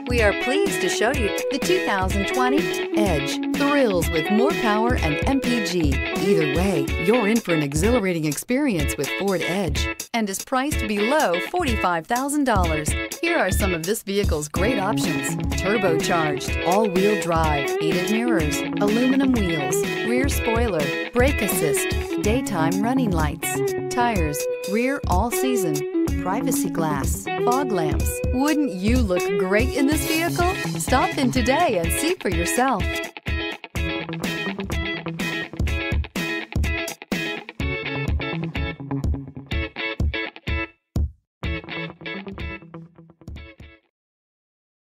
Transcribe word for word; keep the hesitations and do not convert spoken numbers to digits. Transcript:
We are pleased to show you the two thousand twenty Edge. Thrills with more power and M P G. Either way, you're in for an exhilarating experience with Ford Edge and is priced below forty-five thousand dollars. Here are some of this vehicle's great options: turbocharged, all-wheel drive, heated mirrors, aluminum wheels, rear spoiler, brake assist, daytime running lights, tires, rear all-season, privacy glass, fog lamps. Wouldn't you look great in this vehicle? Stop in today and see for yourself.